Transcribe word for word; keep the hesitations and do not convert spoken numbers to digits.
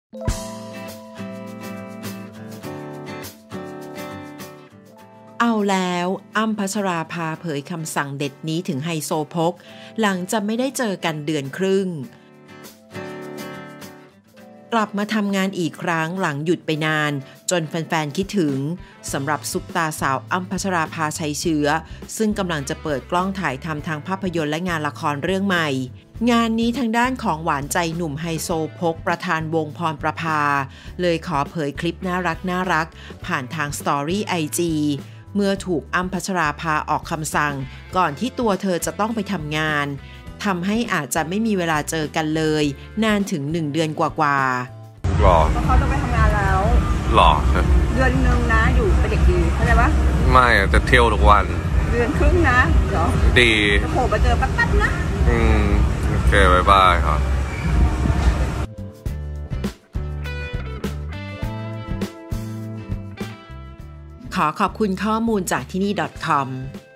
เอาแล้วอ้ำพัชราภาเผยคำสั่งเด็ดนี้ถึงไฮโซโพกหลังจะไม่ได้เจอกันเดือนครึ่งกลับมาทำงานอีกครั้งหลังหยุดไปนานจนแฟนๆคิดถึงสำหรับซุปตาสาวอ้ำพัชราภาชัยเชื้อซึ่งกำลังจะเปิดกล้องถ่ายทำทางภาพยนตร์และงานละครเรื่องใหม่งานนี้ทางด้านของหวานใจหนุ่มไฮโซโพกประธานวงพรประภาเลยขอเผยคลิปน่ารักน่ารักผ่านทางสตอรี่ไอจีเมื่อถูกอ้ำพัชราภาออกคำสั่งก่อนที่ตัวเธอจะต้องไปทำงานทำให้อาจจะไม่มีเวลาเจอกันเลยนานถึงหนึ่งเดือนกว่าๆหรอเพราะเขาต้องไปทำงานแล้วหรอเดือนนึงนะอยู่เป็นเด็กดีเข้าใจปะไม่จะเที่ยวทุกวันเดือนครึ่งนะเหรอดีจะโผล่ไปเจอแป๊บๆนะอืมโอเคบายบายครับขอขอบคุณข้อมูลจากที่นี่ .com